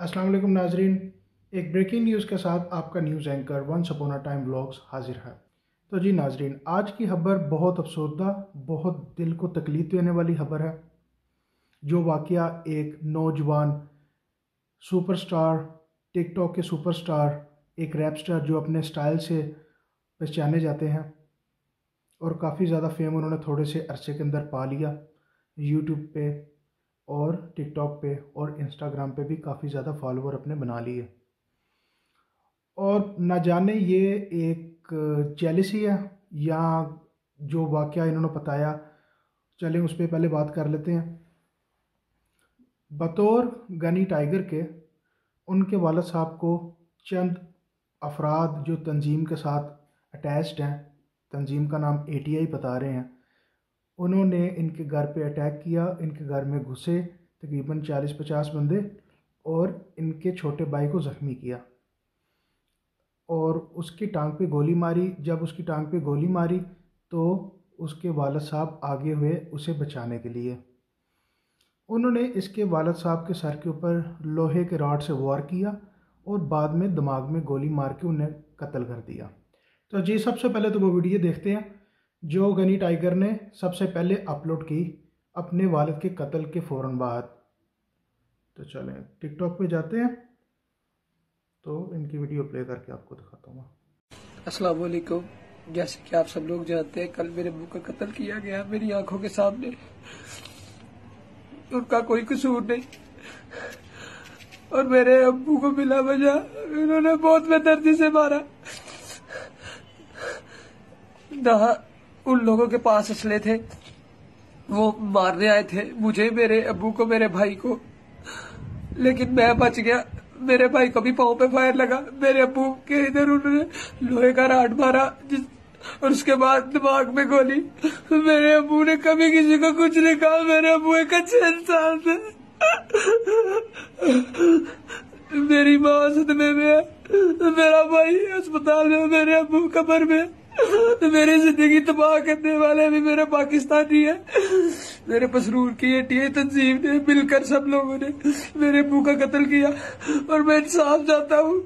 अस्सलाम वालेकुम नाजरीन। एक ब्रेकिंग न्यूज़ के साथ आपका news anchor once upon a time vlogs हाजिर है। तो जी नाजरीन, आज की खबर बहुत अफसोसदा, बहुत दिल को तकलीफ देने वाली खबर है। जो वाक़या एक नौजवान सुपरस्टार, टिकटॉक के सुपरस्टार, एक रैप स्टार जो अपने स्टाइल से पहचाने जाते हैं और काफ़ी ज़्यादा फेम उन्होंने थोड़े से अरसे के अंदर पा लिया। यूट्यूब पे और टिकटॉक पे और इंस्टाग्राम पे भी काफ़ी ज़्यादा फॉलोअर अपने बना लिए। और ना जाने ये एक जेलसी है या जो वाक़या इन्होंने बताया, चलें उस पर पहले बात कर लेते हैं। बतौर गनी टाइगर के उनके वालिद साहब को चंद अफराद जो तंजीम के साथ अटैच्ड हैं, तंजीम का नाम ATI बता रहे हैं, उन्होंने इनके घर पे अटैक किया। इनके घर में घुसे तकरीबन 40-50 बंदे और इनके छोटे भाई को ज़ख्मी किया और उसकी टांग पे गोली मारी। जब उसकी टांग पे गोली मारी तो उसके वालिद साहब आगे हुए उसे बचाने के लिए। उन्होंने इसके वालिद साहब के सर के ऊपर लोहे के रॉड से वार किया और बाद में दिमाग में गोली मार के उन्हें कत्ल कर दिया। तो जी सबसे पहले तो वो वीडियो देखते हैं जो गनी टाइगर ने सबसे पहले अपलोड की अपने वालिद के कत्ल के फ़ौरन बाद। तो चलें टिकटॉक पे जाते हैं, तो इनकी वीडियो प्ले करके आपको दिखाता हूँ। अस्सलाम वालेकुम। जैसे कि आप सब लोग जानते हैं, कल मेरे अब्बू का कत्ल किया गया मेरी आंखों के सामने। उनका कोई कसूर नहीं और मेरे अब्बू को बिला वजह उन्होंने बहुत बेदर्दी से मारा। ना उन लोगों के पास असले थे, वो मारने आए थे मुझे, मेरे अब्बू को, मेरे भाई को, लेकिन मैं बच गया। मेरे भाई को भी पाँव पे फायर लगा, मेरे अब्बू के इधर उन्होंने लोहे का राड मारा और उसके बाद दिमाग में गोली। मेरे अब्बू ने कभी किसी को कुछ नहीं कहा, मेरे अब्बू एक अच्छे इंसान थे। मेरी माँ सदमे में है, मेरा भाई अस्पताल में, मेरे अब्बू कब्र में। मेरी जिंदगी तबाह करने वाले भी मेरे पाकिस्तानी है। मेरे पसरूर की ATI तंजीम ने मिलकर सब लोगों ने मेरे अब्बू का कत्ल किया और मैं इंसाफ चाहता हूँ।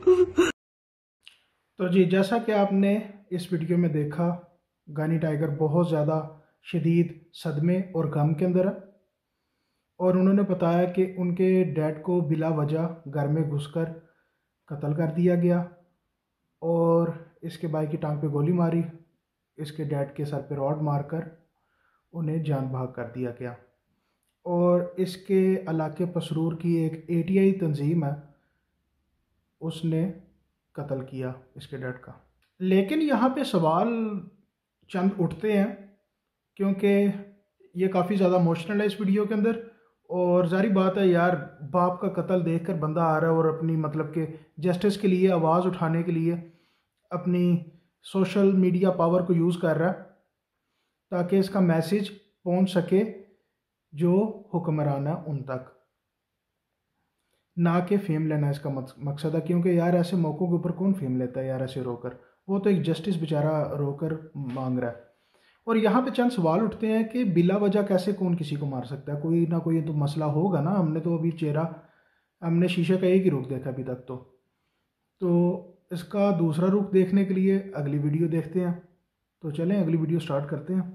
तो जी जैसा कि आपने इस वीडियो में देखा, गनी टाइगर बहुत ज़्यादा शदीद सदमे और गम के अंदर है और उन्होंने बताया कि उनके डैड को बिला वजह घर में घुसकर कत्ल कर दिया गया और इसके भाई की टांग पे गोली मारी, इसके डैड के सर पे रॉड मारकर उन्हें जान भाग कर दिया गया। और इसके इलाके पसरूर की एक ATI तंजीम है, उसने कत्ल किया इसके डैड का। लेकिन यहाँ पे सवाल चंद उठते हैं क्योंकि ये काफ़ी ज़्यादा इमोशनल है इस वीडियो के अंदर। और जारी बात है यार, बाप का कत्ल देखकर बंदा आ रहा है और अपनी मतलब के जस्टिस के लिए आवाज़ उठाने के लिए अपनी सोशल मीडिया पावर को यूज़ कर रहा है ताकि इसका मैसेज पहुंच सके जो हुक्मरान है उन तक, ना कि फेम लेना इसका मकसद है। क्योंकि यार ऐसे मौक़ों के ऊपर कौन फेम लेता है यार ऐसे रोकर, वो तो एक जस्टिस बेचारा रोकर मांग रहा है। और यहाँ पे चंद सवाल उठते हैं कि बिला वजह कैसे कौन किसी को मार सकता है, कोई ना कोई तो मसला होगा ना। हमने तो अभी हमने शीशे का एक ही रुख देखा अभी तक। तो इसका दूसरा रुख देखने के लिए अगली वीडियो देखते हैं। तो चलें अगली वीडियो स्टार्ट करते हैं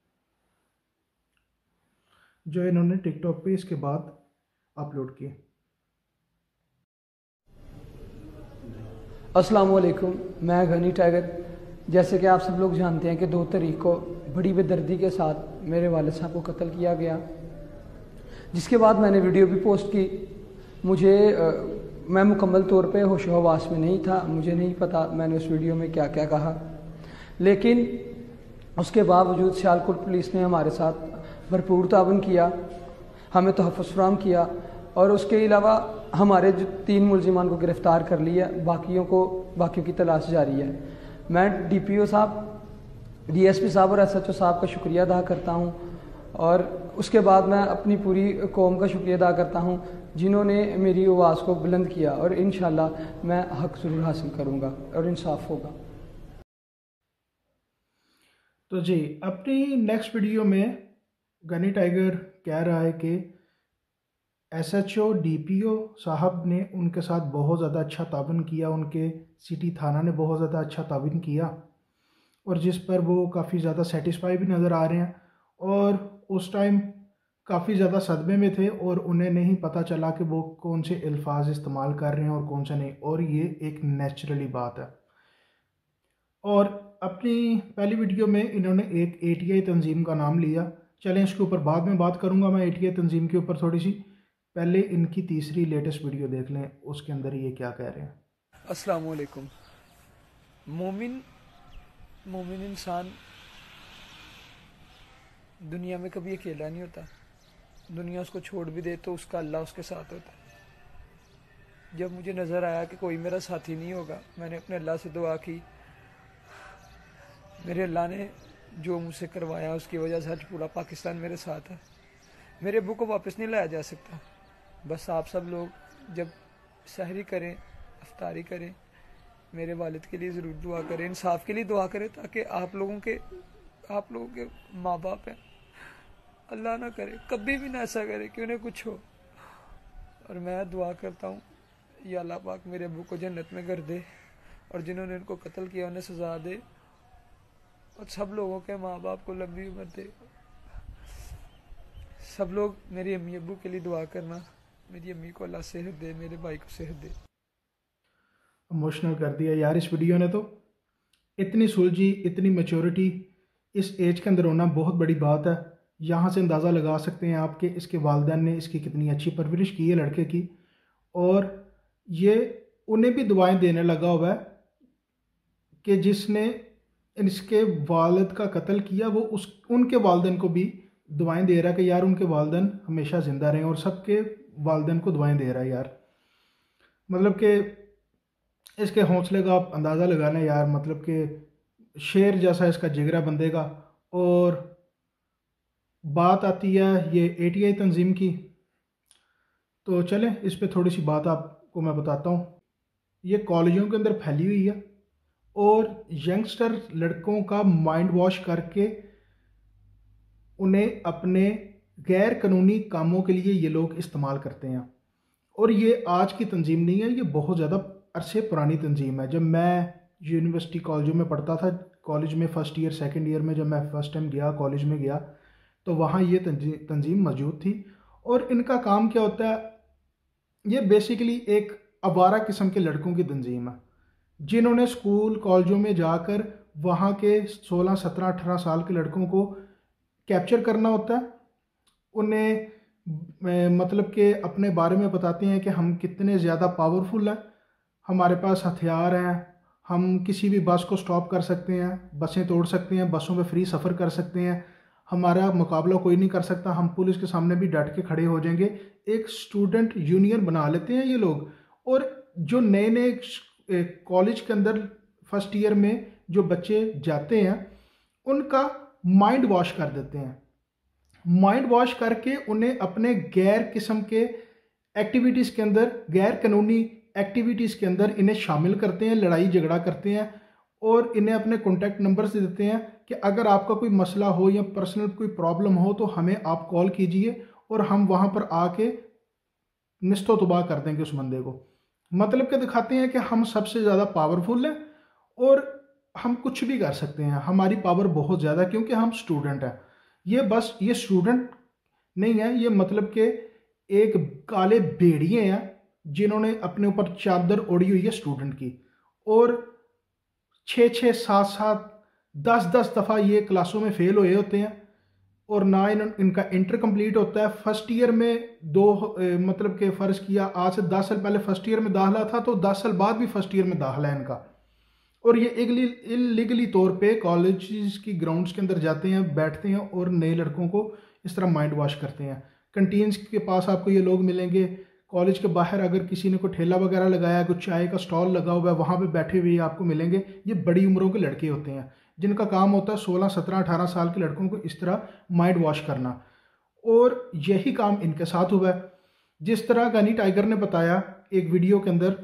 जो इन्होंने टिकटॉक पे इसके बाद अपलोड की। अस्सलाम वालेकुम, मैं गनी टाइगर। जैसे कि आप सब लोग जानते हैं कि 2 तारीख को बड़ी बेदर्दी के साथ मेरे वालिद साहब को कत्ल किया गया, जिसके बाद मैंने वीडियो भी पोस्ट की। मैं मुकम्मल तौर पे होश हवास में नहीं था, मुझे नहीं पता मैंने उस वीडियो में क्या क्या कहा, लेकिन उसके बावजूद सियालकोट पुलिस ने हमारे साथ भरपूर ताउन किया, हमें तहफ़्फ़ुज़ फराहम किया और उसके अलावा हमारे जो 3 मुलजिमान को गिरफ़्तार कर लिया, बाकियों की तलाश जारी है। मैं DPO साहब, DSP साहब और SHO साहब का शुक्रिया अदा करता हूँ और उसके बाद मैं अपनी पूरी कौम का शुक्रिया अदा करता हूँ जिन्होंने मेरी आवाज़ को बुलंद किया और इंशाल्लाह मैं हक़ ज़रूर हासिल करूँगा और इंसाफ होगा। तो जी अपनी नेक्स्ट वीडियो में गनी टाइगर कह रहा है कि एसएचओ डीपीओ साहब ने उनके साथ बहुत ज़्यादा अच्छा ताउन किया, उनके सिटी थाना ने बहुत ज़्यादा अच्छा ताउन किया, और जिस पर वो काफ़ी ज़्यादा सेटिस्फाई भी नज़र आ रहे हैं। और उस टाइम काफ़ी ज़्यादा सदमे में थे और उन्हें नहीं पता चला कि वो कौन से अल्फाज इस्तेमाल कर रहे हैं और कौन से नहीं, और ये एक नेचुरली बात है। और अपनी पहली वीडियो में इन्होंने एक एटीआई तंजीम का नाम लिया। चलें, इसके ऊपर बाद में बात करूंगा मैं एटीआई तंजीम के ऊपर थोड़ी सी। पहले इनकी तीसरी लेटेस्ट वीडियो देख लें, उसके अंदर ये क्या कह रहे हैं। अस्सलाम वालेकुम। मोमिन मोमिन इंसान दुनिया में कभी अकेला नहीं होता। दुनिया उसको छोड़ भी दे तो उसका अल्लाह उसके साथ होता है। जब मुझे नज़र आया कि कोई मेरा साथी नहीं होगा, मैंने अपने अल्लाह से दुआ की। मेरे अल्लाह ने जो मुझसे करवाया उसकी वजह से आज पूरा पाकिस्तान मेरे साथ है। मेरे अब्बू को वापस नहीं लाया जा सकता। बस आप सब लोग जब सहरी करें, अफ्तारी करें, मेरे वालिद के लिए ज़रूर दुआ करें, इंसाफ के लिए दुआ करें, ताकि आप लोगों के माँ बाप हैं, अल्लाह ना करे कभी भी ना ऐसा करे कि उन्हें कुछ हो। और मैं दुआ करता हूँ, या अल्लाह पाक मेरे अब्बू को जन्नत में कर दे, और जिन्होंने उनको कत्ल किया उन्हें सज़ा दे, और सब लोगों के माँ बाप को लंबी उम्र दे। सब लोग मेरी अम्मी अब्बू के लिए दुआ करना। मेरी अम्मी को अल्लाह सेहत दे, मेरे भाई को सेहत दे। इमोशनल कर दिया यार इस वीडियो ने। तो इतनी सुलझी, इतनी मैच्योरिटी इस एज के अंदर होना बहुत बड़ी बात है। यहाँ से अंदाज़ा लगा सकते हैं आप कि इसके वालिदैन ने इसकी कितनी अच्छी परवरिश की है लड़के की, और ये उन्हें भी दुआएं देने लगा हुआ है कि जिसने इसके वालिद का कत्ल किया वो उनके वालिदैन को भी दुआएं दे रहा है कि यार उनके वालिदैन हमेशा ज़िंदा रहें, और सबके वालिदैन को दुआएं दे रहा है यार। मतलब कि इसके हौसले का आप अंदाज़ा लगाना यार, मतलब कि शेर जैसा इसका जिगरा बंदे का। और बात आती है ये एटीआई तंजीम की, तो चलें इस पे थोड़ी सी बात आपको मैं बताता हूँ। ये कॉलेजों के अंदर फैली हुई है और यंगस्टर लड़कों का माइंड वॉश करके उन्हें अपने गैर कानूनी कामों के लिए ये लोग इस्तेमाल करते हैं। और ये आज की तंजीम नहीं है, ये बहुत ज़्यादा अरसे पुरानी तंजीम है। जब मैं यूनिवर्सिटी कॉलेजों में पढ़ता था, कॉलेज में फ़र्स्ट ईयर सेकंड ईयर में जब मैं फ़र्स्ट टाइम गया कॉलेज में गया, तो वहाँ ये तंजीम मौजूद थी। और इनका काम क्या होता है, ये बेसिकली एक आवारा किस्म के लड़कों की तंजीम है, जिन्होंने स्कूल कॉलेजों में जाकर वहाँ के 16, 17, 18 साल के लड़कों को कैप्चर करना होता है। उन्हें मतलब कि अपने बारे में बताते हैं कि हम कितने ज़्यादा पावरफुल हैं, हमारे पास हथियार हैं, हम किसी भी बस को स्टॉप कर सकते हैं, बसें तोड़ सकते हैं, बसों में फ्री सफ़र कर सकते हैं, हमारा मुकाबला कोई नहीं कर सकता, हम पुलिस के सामने भी डट के खड़े हो जाएंगे। एक स्टूडेंट यूनियन बना लेते हैं ये लोग। और जो नए नए कॉलेज के अंदर फर्स्ट ईयर में जो बच्चे जाते हैं उनका माइंड वॉश कर देते हैं। माइंड वॉश करके उन्हें अपने गैर किस्म के एक्टिविटीज़ के अंदर, गैर कानूनी एक्टिविटीज़ के अंदर इन्हें शामिल करते हैं, लड़ाई झगड़ा करते हैं, और इन्हें अपने कॉन्टैक्ट नंबर्स दे देते हैं कि अगर आपका कोई मसला हो या पर्सनल कोई प्रॉब्लम हो तो हमें आप कॉल कीजिए और हम वहाँ पर आके निस्तो तबाह कर देंगे उस बंदे को। मतलब कि दिखाते हैं कि हम सबसे ज़्यादा पावरफुल हैं और हम कुछ भी कर सकते हैं, हमारी पावर बहुत ज़्यादा, क्योंकि हम स्टूडेंट हैं। ये स्टूडेंट नहीं है, ये मतलब कि एक काले भेड़िए हैं जिन्होंने अपने ऊपर चादर ओढ़ी हुई है स्टूडेंट की। और 6-6, 7-7, 10-10 दफ़ा ये क्लासों में फेल हुए होते हैं, और ना इनका इंटर कंप्लीट होता है। फर्स्ट ईयर में मतलब कि फ़र्ज़ किया आज से 10 साल पहले फर्स्ट ईयर में दाखिला था, तो 10 साल बाद भी फर्स्ट ईयर में दाखिला है इनका। और ये इलीगली तौर पे कॉलेज की ग्राउंड्स के अंदर जाते हैं, बैठते हैं और नए लड़कों को इस तरह माइंड वॉश करते हैं। कंटीन्स के पास आपको ये लोग मिलेंगे, कॉलेज के बाहर अगर किसी ने कोई ठेला वगैरह लगाया, कुछ चाय का स्टॉल लगा हुआ है, वहाँ पे बैठे हुए आपको मिलेंगे। ये बड़ी उम्रों के लड़के होते हैं जिनका काम होता है 16, 17, 18 साल के लड़कों को इस तरह माइंड वॉश करना। और यही काम इनके साथ हुआ है। जिस तरह गनी टाइगर ने बताया एक वीडियो के अंदर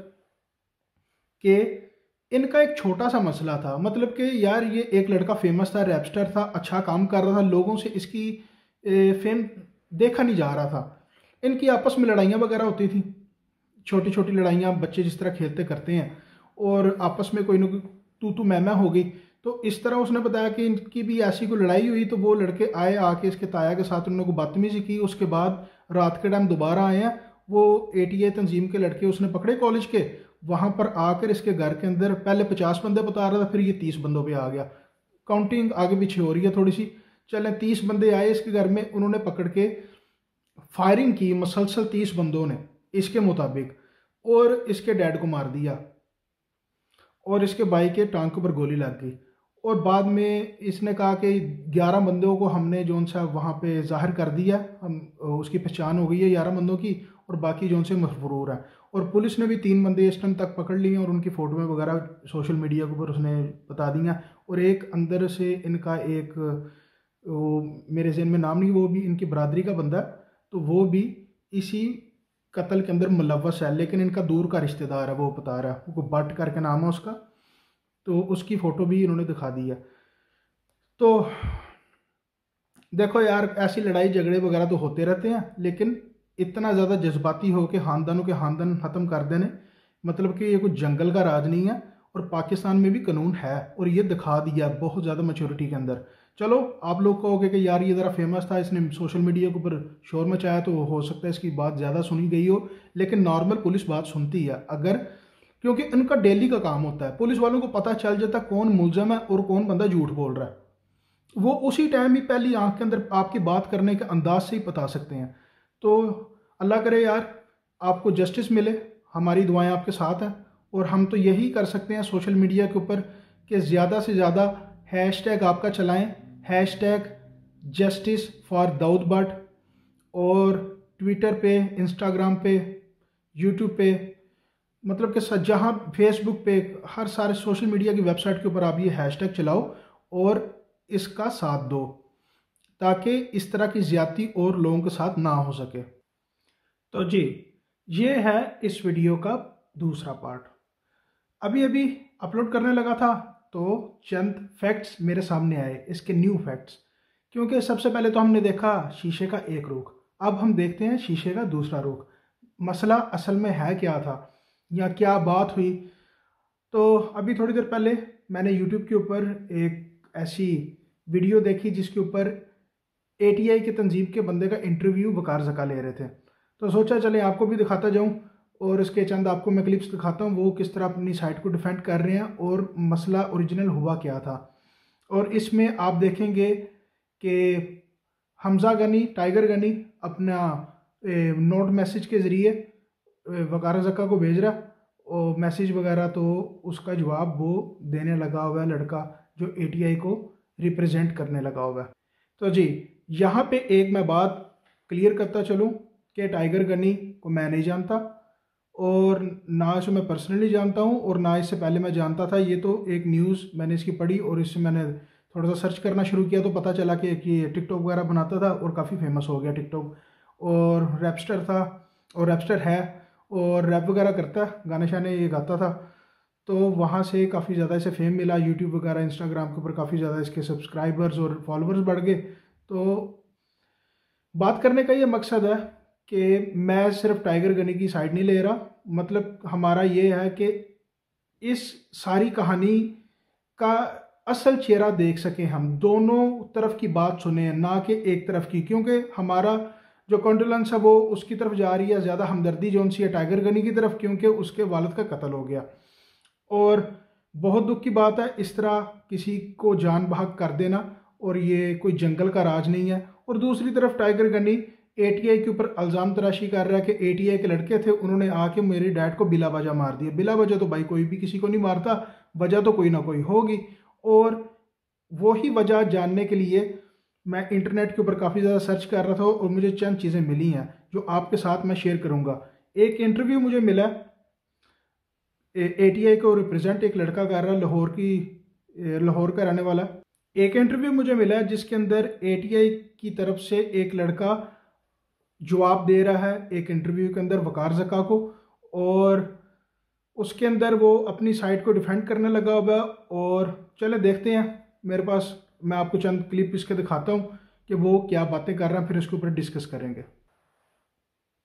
कि इनका एक छोटा सा मसला था, मतलब कि यार ये एक लड़का फेमस था, रैपस्टर था, अच्छा काम कर रहा था, लोगों से इसकी फेम देखा नहीं जा रहा था। इनकी आपस में लड़ाइयाँ वगैरह होती थी, छोटी छोटी लड़ाइयाँ बच्चे जिस तरह खेलते करते हैं, और आपस में कोई ना कोई तू मैं हो गई। तो इस तरह उसने बताया कि इनकी भी ऐसी कोई लड़ाई हुई, तो वो लड़के आए, आके इसके ताया के साथ उन्होंने को बदतमीजी की। उसके बाद रात के टाइम दोबारा आए हैं वो एटीआई तंजीम के लड़के, उसने पकड़े कॉलेज के, वहाँ पर आकर इसके घर के अंदर पहले 50 बंदे बता रहा था, फिर ये 30 बंदों पे आ गया। काउंटिंग आगे पीछे हो रही है थोड़ी सी, चले 30 बंदे आए इसके घर में, उन्होंने पकड़ के फायरिंग की मसलसल 30 बंदों ने इसके मुताबिक, और इसके डैड को मार दिया, और इसके भाई के टांग के ऊपर गोली लग गई। और बाद में इसने कहा कि 11 बंदों को हमने जोन सा वहाँ पे जाहिर कर दिया, हम उसकी पहचान हो गई है 11 बंदों की, और बाकी जोन से मफरूर है। और पुलिस ने भी 3 बंदे इस टाइम तक पकड़ लिए, और उनकी फ़ोटो वगैरह सोशल मीडिया के ऊपर उसने बता दिया। और एक अंदर से इनका एक, वो मेरे जहन में नाम नहीं, वो भी इनकी बरादरी का बंदा, तो वो भी इसी कत्ल के अंदर मुलव्वस है, लेकिन इनका दूर का रिश्तेदार है, वो बता रहा है, वो बट करके नाम है उसका, तो उसकी फ़ोटो भी इन्होंने दिखा दी है। तो देखो यार, ऐसी लड़ाई झगड़े वगैरह तो होते रहते हैं, लेकिन इतना ज़्यादा जज्बाती हो के ख़ानदानों के ख़ानदान ख़त्म कर देने, मतलब कि ये कुछ जंगल का राज नहीं है, और पाकिस्तान में भी कानून है, और ये दिखा दिया बहुत ज़्यादा मैच्योरिटी के अंदर। चलो आप लोग कहोगे कि यार ये ज़रा फेमस था, इसने सोशल मीडिया के ऊपर शोर मचाया, तो हो सकता है इसकी बात ज़्यादा सुनी गई हो, लेकिन नॉर्मल पुलिस बात सुनती है अगर, क्योंकि इनका डेली का काम होता है, पुलिस वालों को पता चल जाता कौन मुलजम है और कौन बंदा झूठ बोल रहा है। वो उसी टाइम ही पहली आंख के अंदर आपकी बात करने के अंदाज से ही बता सकते हैं। तो अल्लाह करे यार आपको जस्टिस मिले, हमारी दुआएं आपके साथ हैं, और हम तो यही कर सकते हैं सोशल मीडिया के ऊपर कि ज़्यादा से ज़्यादा हैशटैग आपका चलाएं, hashtag justice for Dawood Bhatt, और ट्विटर पे, इंस्टाग्राम पे, यूट्यूब पे, मतलब कि जहाँ फेसबुक पे, हर सारे सोशल मीडिया की वेबसाइट के ऊपर आप ये हैशटैग चलाओ और इसका साथ दो, ताकि इस तरह की ज्यादती और लोगों के साथ ना हो सके। तो जी, ये है इस वीडियो का दूसरा पार्ट। अभी अभी अपलोड करने लगा था, तो चंद फैक्ट्स मेरे सामने आए, इसके न्यू फैक्ट्स। क्योंकि सबसे पहले तो हमने देखा शीशे का एक रुख, अब हम देखते हैं शीशे का दूसरा रुख। मसला असल में है क्या था, या क्या बात हुई। तो अभी थोड़ी देर पहले मैंने यूट्यूब के ऊपर एक ऐसी वीडियो देखी जिसके ऊपर एटीआई के तंजीम के बंदे का इंटरव्यू वकार ज़का ले रहे थे। तो सोचा चले आपको भी दिखाता जाऊं, और इसके चंद आपको मैं क्लिप्स दिखाता हूं वो किस तरह अपनी साइट को डिफेंड कर रहे हैं, और मसला ओरिजिनल हुआ क्या था। और इसमें आप देखेंगे कि हमजा गनी, टाइगर गनी अपना नोट मैसेज के ज़रिए वकार ज़का को भेज रहा, और मैसेज वगैरह, तो उसका जवाब वो देने लगा हुआ है लड़का जो एटीआई को रिप्रेजेंट करने लगा हुआ है। तो जी, यहाँ पे एक मैं बात क्लियर करता चलूँ कि टाइगर गनी को मैं नहीं जानता, और ना इसे मैं पर्सनली जानता हूँ, और ना इससे पहले मैं जानता था। ये तो एक न्यूज़ मैंने इसकी पढ़ी, और इससे मैंने थोड़ा सा सर्च करना शुरू किया, तो पता चला कि ये टिकटॉक वगैरह बनाता था और काफ़ी फेमस हो गया टिकटॉक, और रैपस्टर था, और रैपस्टर है, और रैप वगैरह करता है, गाने शाने ये गाता था। तो वहाँ से काफ़ी ज़्यादा इसे फेम मिला, यूट्यूब वगैरह इंस्टाग्राम के ऊपर काफ़ी ज़्यादा इसके सब्सक्राइबर्स और फॉलोअर्स बढ़ गए। तो बात करने का ये मकसद है कि मैं सिर्फ टाइगर गनी की साइड नहीं ले रहा, मतलब हमारा ये है कि इस सारी कहानी का असल चेहरा देख सकें, हम दोनों तरफ की बात सुने, ना कि एक तरफ की। क्योंकि हमारा जो कॉन्डोलेंस है वो उसकी तरफ जा रही है, ज़्यादा हमदर्दी जो सी है टाइगर गनी की तरफ, क्योंकि उसके वालिद का कत्ल हो गया। और बहुत दुख की बात है इस तरह किसी को जान बहक कर देना, और ये कोई जंगल का राज नहीं है। और दूसरी तरफ टाइगर गनी एटीआई के ऊपर इल्ज़ाम तराशी कर रहा है कि एटीआई के लड़के थे, उन्होंने आके मेरे डैड को बिला वजह मार दिया। बिला वजह तो भाई कोई भी किसी को नहीं मारता, वजह तो कोई ना कोई होगी। और वही वजह जानने के लिए मैं इंटरनेट के ऊपर काफ़ी ज़्यादा सर्च कर रहा था, और मुझे चंद चीज़ें मिली हैं जो आपके साथ मैं शेयर करूँगा। एक इंटरव्यू मुझे मिला, एटीआई को रिप्रेजेंट एक लड़का कर रहा है, लाहौर का रहने वाला। एक इंटरव्यू मुझे मिला है जिसके अंदर एटीआई की तरफ से एक लड़का जवाब दे रहा है एक इंटरव्यू के अंदर वकार ज़का को, और उसके अंदर वो अपनी साइड को डिफेंड करने लगा हुआ है। और चले देखते हैं, मेरे पास मैं आपको चंद क्लिप इसके दिखाता हूँ कि वो क्या बातें कर रहे हैं, फिर इसके ऊपर डिस्कस करेंगे।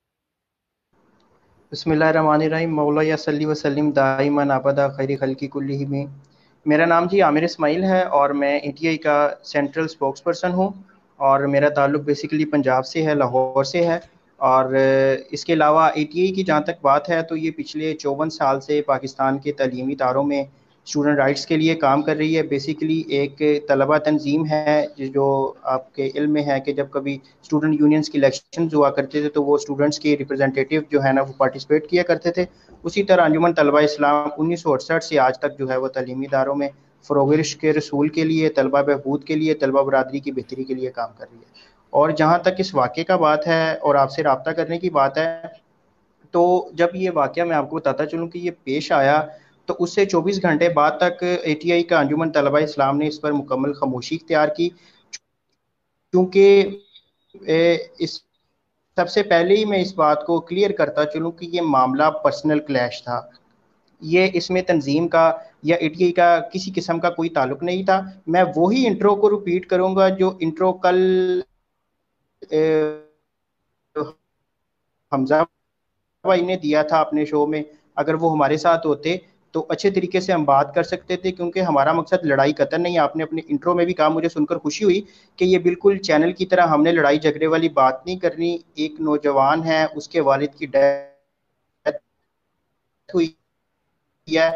बिस्मिल्लाहिर्रहमानिर्रहीम मौला सल्ली वसल्लिम दाइमन अबदा खैर खल्की कुल्लिही में। मेरा नाम जी आमिर इस्माइल है और मैं एटीआई का सेंट्रल स्पोक्स पर्सन हूँ। और मेरा ताल्लुक बेसिकली पंजाब से है, लाहौर से है। और इसके अलावा एटीआई की जहाँ तक बात है तो ये पिछले 54 साल से पाकिस्तान के तलीमी इदारों में स्टूडेंट राइट्स के लिए काम कर रही है। बेसिकली एक तलबा तंजीम है जो आपके इल्म में है कि जब कभी स्टूडेंट यूनियंस के इलेक्शन हुआ करते थे तो वो स्टूडेंट्स के रिप्रेजेंटेटिव जो है ना वो पार्टिसिपेट किया करते थे। उसी तरह अंजुमन तलबा इस्लाम 1968 से आज तक जो है वो तलीमी इदारों में फ़रोग़ इश्क़ के रसूल के लिए, तलबा बहबूद के लिए, तलबा बरादरी की बेहतरी के लिए काम कर रही है। और जहाँ तक इस वाक़े का बात है और आपसे रब्ता करने की बात है, तो जब ये वाक़या मैं आपको बताता चलूँ कि ये पेश आया तो उससे 24 घंटे बाद तक एटीआई का अंजुमन तलबा इस्लाम ने इस पर मुकम्मल खामोशी इख्तियार की। क्योंकि इस सबसे पहले ही मैं इस बात को क्लियर करता चलूँ कि ये मामला पर्सनल क्लैश था। ये इसमें तंजीम का या एटीआई का किसी किस्म का कोई ताल्लुक नहीं था। मैं वही इंट्रो को रिपीट करूँगा जो इंट्रो कल हमजा भाई ने दिया था अपने शो में। अगर वो हमारे साथ होते तो अच्छे तरीके से हम बात कर सकते थे, क्योंकि हमारा मकसद लड़ाई कतन नहीं। आपने अपने इंट्रो में भी कहा, मुझे सुनकर खुशी हुई कि ये बिल्कुल चैनल की तरह हमने लड़ाई झगड़े वाली बात नहीं करनी। एक नौजवान है, उसके वालिद की डेथ हुई है।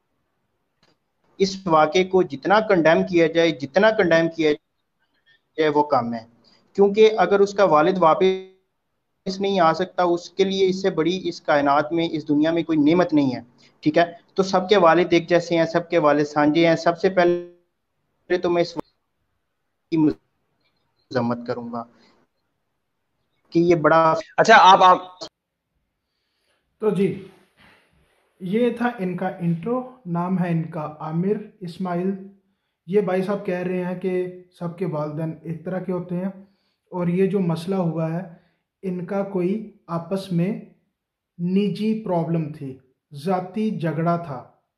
इस वाक़े को जितना कंडेम किया जाए, जितना कंडेम किया जाए वो कम है। क्योंकि अगर उसका वालिद वापस नहीं आ सकता, उसके लिए इससे बड़ी इस कायनात में, इस दुनिया में कोई नेमत नहीं है। ठीक है, तो सबके वालिद एक जैसे हैं, सबके वालिद साझे हैं। सबसे पहले तो मैं इस की मजम्मत करूंगा कि ये बड़ा अच्छा आप तो जी, ये था इनका इंट्रो। नाम है इनका आमिर इस्माइल। ये भाई साहब कह रहे हैं कि सबके वालिदैन एक तरह के होते हैं, और ये जो मसला हुआ है, इनका कोई आपस में निजी प्रॉब्लम थी, ज़ाती झगड़ा था,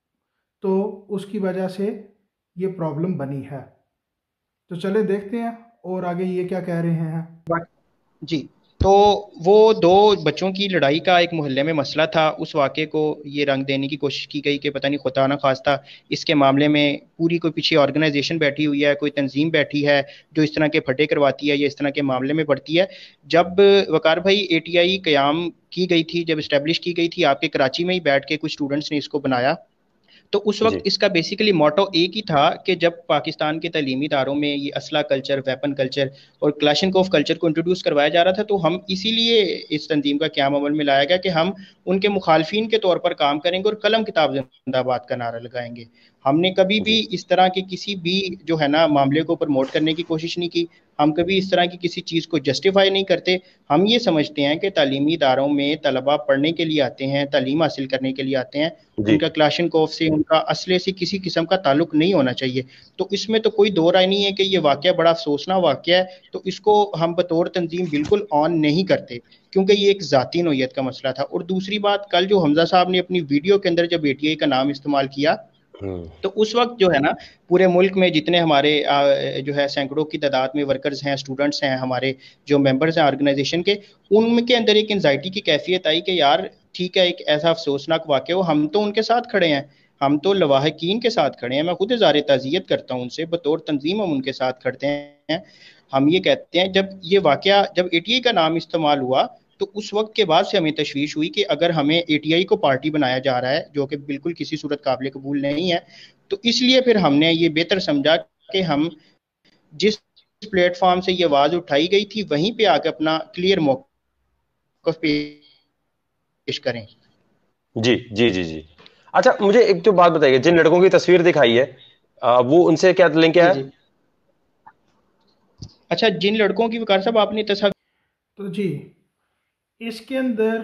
तो उसकी वजह से ये प्रॉब्लम बनी है। तो चले देखते हैं और आगे ये क्या कह रहे हैं। जी। तो वो दो बच्चों की लड़ाई का एक मोहल्ले में मसला था। उस वाक़े को ये रंग देने की कोशिश की गई कि पता नहीं खुदा ना खास्ता इसके मामले में पूरी कोई पीछे ऑर्गेनाइजेशन बैठी हुई है, कोई तंजीम बैठी है जो इस तरह के फटे करवाती है या इस तरह के मामले में पड़ती है। जब वकार भाई एटीआई क़याम की गई थी, जब इस्टेब्लिश की गई थी, आपके कराची में ही बैठ के कुछ स्टूडेंट्स ने इसको बनाया। तो उस जी वक्त इसका बेसिकली मोटो एक ही था कि जब पाकिस्तान के तलीमी इदारों में ये असला कल्चर, वेपन कल्चर और क्लाशनकोफ कल्चर को इंट्रोड्यूस करवाया जा रहा था, तो हम इसीलिए इस तंजीम का क़याम अमल में लाया गया कि हम उनके मुखालफिन के तौर पर काम करेंगे और कलम किताब जिंदाबाद का नारा लगाएंगे। हमने कभी भी जी इस तरह के किसी भी जो है ना मामले को प्रमोट करने की कोशिश नहीं की। हम कभी इस तरह की किसी चीज़ को जस्टिफाई नहीं करते। हम ये समझते हैं कि तालीमी इदारों में तलबा पढ़ने के लिए आते हैं, तालीम हासिल करने के लिए आते हैं। जी उनका क्लाशनकोफ से, उनका असले से किसी किस्म का ताल्लुक नहीं होना चाहिए। तो इसमें तो कोई दो राय नहीं है कि ये वाक़या बड़ा अफसोसनाक वाक़या है। तो इसको हम बतौर तंजीम बिल्कुल ऑन नहीं करते, क्योंकि ये एक ज़ाती नौयत का मसला था। और दूसरी बात, कल जो हमजा साहब ने अपनी वीडियो के अंदर जब एटीआई का नाम इस्तेमाल किया, तो उस वक्त जो है ना पूरे मुल्क में जितने हमारे जो है सैकड़ों की तादाद में वर्कर्स हैं, स्टूडेंट्स हैं, हमारे जो मेंबर्स हैं ऑर्गेनाइजेशन के, उनके अंदर एक एंजाइटी की कैफियत आई कि यार ठीक है, एक ऐसा अफसोसनाक वाक़या हो, हम तो उनके साथ खड़े हैं, हम तो लवाहकीन के साथ खड़े हैं। मैं खुद इज़हार ताज़ियत करता हूँ उनसे, बतौर तंजीम हम उनके साथ खड़ते हैं। हम ये कहते हैं, जब ये वाक़या, जब एटीआई का नाम इस्तेमाल हुआ तो उस वक्त के बाद से हमें तशवीश हुई कि अगर हमें एटीआई को पार्टी बनाया जा रहा है, जो कि बिल्कुल किसी सूरत काबिल कबूल नहीं है, तो इसलिए फिर हमने ये बेहतर समझा कि हम जिस प्लेटफॉर्म से ये आवाज़ उठाई गई थी वहीं पे आकर अपना क्लियर मौक़िफ़ पेश करें। जी जी जी जी। अच्छा मुझे एक तो बात बताइए, जिन लड़कों की तस्वीर दिखाई है वो उनसे क्या लिंक जी है? जी। अच्छा, जिन लड़कों की वकार साहब आपने तस्वीर, तो जी, इसके अंदर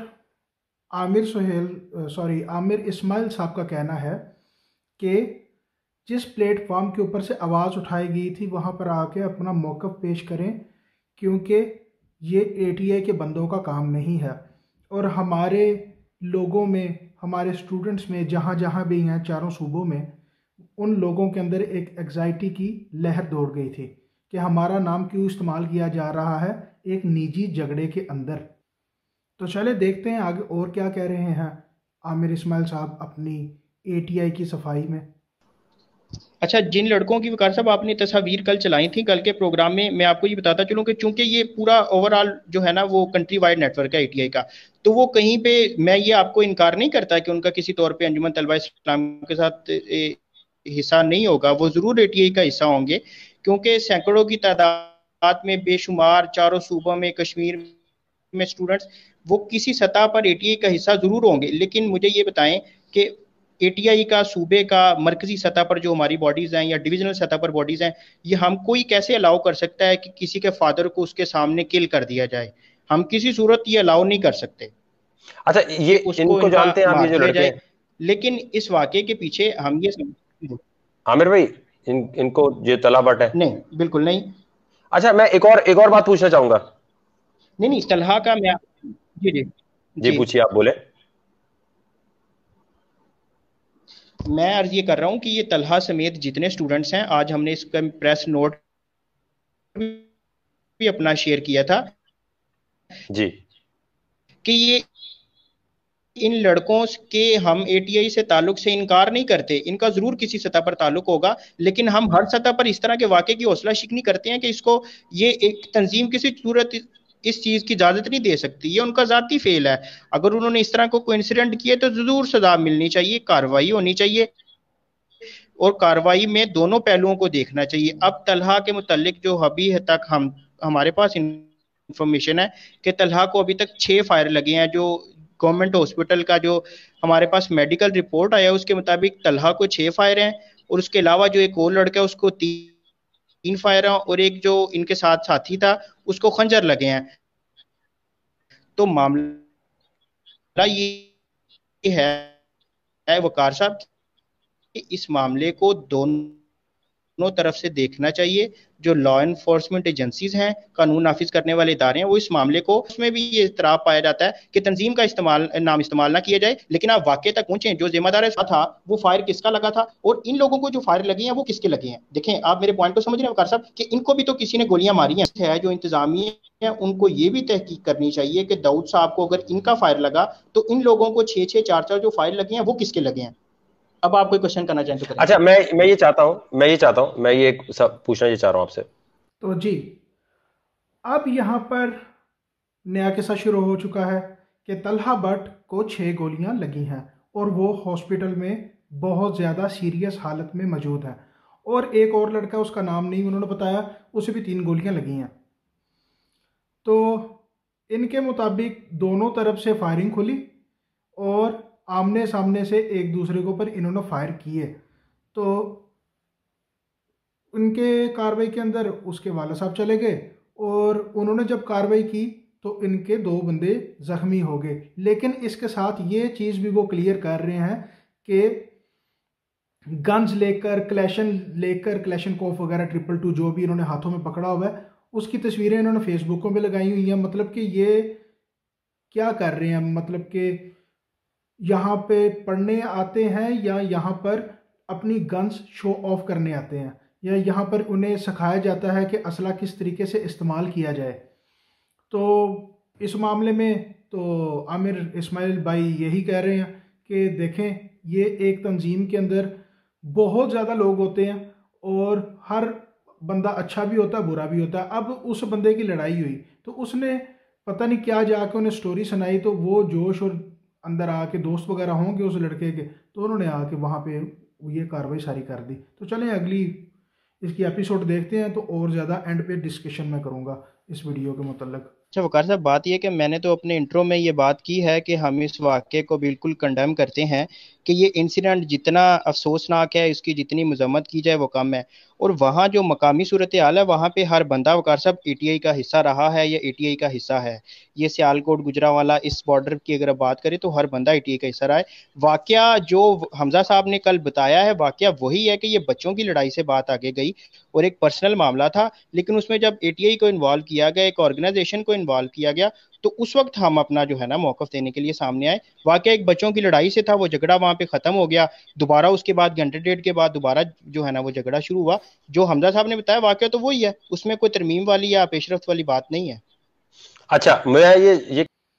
आमिर इस्माइल साहब का कहना है कि जिस प्लेटफॉर्म के ऊपर से आवाज़ उठाई गई थी वहाँ पर आके अपना मौक़िफ़ पेश करें, क्योंकि ये एटीआई के बंदों का काम नहीं है। और हमारे लोगों में, हमारे स्टूडेंट्स में, जहाँ जहाँ भी हैं चारों सूबों में, उन लोगों के अंदर एक एग्जाइटी की लहर दौड़ गई थी कि हमारा नाम क्यों इस्तेमाल किया जा रहा है एक निजी झगड़े के अंदर। तो चले देखते हैं आगे और क्या कह रहे हैं आमिर इस्माइल साहब अपनी एटीआई की सफाई में। अच्छा, जिन लड़कों की वकार साहब आपने तस्वीर कल चलाई थी कल के प्रोग्राम में, मैं आपको ये बताता चलूं कि चूंकि ये पूरा ओवरऑल जो है ना वो कंट्री वाइड नेटवर्क है एटीआई का, तो वो कहीं पे, मैं ये आपको इनकार नहीं करता कि उनका किसी तौर पे अंजुमन तलबा इस्लाम के साथ हिस्सा नहीं होगा, वो जरूर एटीआई का हिस्सा होंगे, क्योंकि सैकड़ों की तादाद में बेशुमार चारों सूबों में, कश्मीर में स्टूडेंट्स वो किसी सतह पर एटीआई का हिस्सा जरूर होंगे। लेकिन मुझे ये बताएं कि एटीआई का सूबे का मरकजी सतह पर जो हमारी बॉडीज हैं या डिविजनल सतह पर बॉडीज हैं, ये हम कोई कैसे अलाउ कर सकता है कि किसी के फादर को उसके सामने किल कर दिया जाए? हम किसी सूरत ये अलाउ नहीं कर सकते। अच्छा, ये उसको इनको इनका जानते हैं आप, ये मार जो दिया लड़के जाए। हैं? लेकिन इस वाक़े के पीछे हम ये आमिर भाई, इनको ये तला भट्ट है? नहीं, बिल्कुल नहीं। अच्छा, मैं एक और बात पूछना चाहूंगा। नहीं नहीं, तलहा का मैं, जी जी जी जी, पूछिए, आप बोले। मैं अर्ज ये कर रहा हूँ कि ये तलहा समेत जितने स्टूडेंट्स हैं, आज हमने इसका प्रेस नोट भी अपना शेयर किया था जी कि ये इन लड़कों के, हम एटीआई से ताल्लुक से इनकार नहीं करते, इनका जरूर किसी सतह पर ताल्लुक होगा, लेकिन हम हर सतह पर इस तरह के वाक़े की हौसला शिकनी करते हैं कि इसको, ये एक तंजीम किसी सूरत इस चीज की इजाजत नहीं दे सकती, ये उनका जाती फेल है। अगर उन्होंने इस तरह को इंसिडेंट किए तो जरूर सजा मिलनी चाहिए, कार्रवाई होनी चाहिए, और कार्रवाई में दोनों पहलुओं को देखना चाहिए। अब तलहा के मुतालिक जो अभी तक हमारे पास इंफॉर्मेशन है कि तलहा को अभी तक 6 फायर लगे हैं। जो गवर्नमेंट हॉस्पिटल का जो हमारे पास मेडिकल रिपोर्ट आया उसके मुताबिक तलहा को 6 फायर हैं, और उसके अलावा जो एक और लड़का है उसको 3 फायर हैं, और एक जो इनके साथ साथी था उसको खंजर लगे हैं। तो मामला ये है वकार साहब कि इस मामले को दोनों तरफ से देखना चाहिए। जो लॉ एनफोर्समेंट एजेंसीज हैं, कानून नाफिज करने वाले इदारे हैं, वो इस मामले को, उसमें भी ये इतराब पाया जाता है कि तंजीम का नाम इस्तेमाल ना किया जाए, लेकिन आप वाकई तक पहुंचे, जो जिम्मेदार था वो फायर किसका लगा था, और इन लोगों को जो फायर लगे हैं वो किसके लगे हैं। देखें, आप मेरे पॉइंट को समझ रहे हैं वकार साहब कि इनको भी तो किसी ने गोलियां मारी हैं। जो इंतजामिया है उनको ये भी तहकीक करनी चाहिए कि दाऊद साहब को अगर इनका फायर लगा तो इन लोगों को 6-6, 4-4 जो फायर लगे हैं वो किसके लगे हैं। अब आप कोई क्वेश्चन करना चाहें तो करें। अच्छा, मैं ये एक सब पूछना ये चाह रहा हूं आपसे। तो जी, अब यहाँ पर नया किस्सा शुरू हो चुका है कि तलहा भट्ट को 6 गोलियां लगी हैं और वो हॉस्पिटल में बहुत ज़्यादा सीरियस हालत में मौजूद है। और एक और लड़का, उसका नाम नहीं उन्होंने बताया, उसे भी 3 गोलियां लगी हैं। तो इनके मुताबिक दोनों तरफ से फायरिंग खुली और आमने सामने से एक दूसरे के ऊपर इन्होंने फायर किए। तो उनके कार्रवाई के अंदर उसके वाला साहब चले गए और उन्होंने जब कार्रवाई की तो इनके 2 बंदे जख्मी हो गए। लेकिन इसके साथ ये चीज़ भी वो क्लियर कर रहे हैं कि गन्स लेकर, क्लैशन कोफ वगैरह, 222 जो भी इन्होंने हाथों में पकड़ा हुआ है उसकी तस्वीरें इन्होंने फेसबुकों पे लगाई हुई हैं। मतलब कि ये क्या कर रहे हैं, मतलब कि यहाँ पे पढ़ने आते हैं या यहाँ पर अपनी गन्स शो ऑफ करने आते हैं, या यहाँ पर उन्हें सिखाया जाता है कि असला किस तरीके से इस्तेमाल किया जाए। तो इस मामले में तो आमिर इस्माइल भाई यही कह रहे हैं कि देखें, ये एक तंजीम के अंदर बहुत ज़्यादा लोग होते हैं और हर बंदा अच्छा भी होता है, बुरा भी होता है। अब उस बंदे की लड़ाई हुई तो उसने पता नहीं क्या जाके उन्हें स्टोरी सुनाई, तो वो जोश और अंदर आके, दोस्त वगैरह होंगे उस लड़के के, तो उन्होंने आके वहाँ पे ये कार्रवाई सारी कर दी। तो चलें अगली इसकी एपिसोड देखते हैं, तो और ज़्यादा एंड पे डिस्कशन मैं करूँगा इस वीडियो के मुतल्लिक। अच्छा वकार साहब, बात यह कि मैंने तो अपने इंट्रो में ये बात की है कि हम इस वाक़े को बिल्कुल कंडेम करते हैं कि ये इंसिडेंट जितना अफसोसनाक है, इसकी जितनी मजम्मत की जाए वो कम है। और वहाँ जो मकामी सूरत हाल है वहाँ पे हर बंदा वकार साहब एटीआई का हिस्सा रहा है या एटीआई का हिस्सा है। ये सियालकोट गुजरांवाला इस बॉर्डर की अगर बात करें तो हर बंदा एटीआई का हिस्सा रहा है। वाक़या जो हमजा साहब ने कल बताया है, वाक़या वही है कि ये बच्चों की लड़ाई से बात आगे गई और एक पर्सनल मामला था, लेकिन उसमें जब एटीआई को इन्वॉल्व किया गया, एक ऑर्गेनाइजेशन को इन्वॉल्व किया गया, तो उस वक्त हम अपना जो है ना मौकफ देने के लिए सामने आए। वाकई एक बच्चों की लड़ाई से था, वो झगड़ा वहां पे खत्म हो गया। दोबारा उसके बाद घंटे डेढ़ के बाद दोबारा जो है ना वो झगड़ा शुरू हुआ। जो हमजा साहब ने बताया वाकई तो वही है, उसमें कोई तरमीम वाली या पेशरफ्त वाली बात नहीं है। अच्छा, मैं ये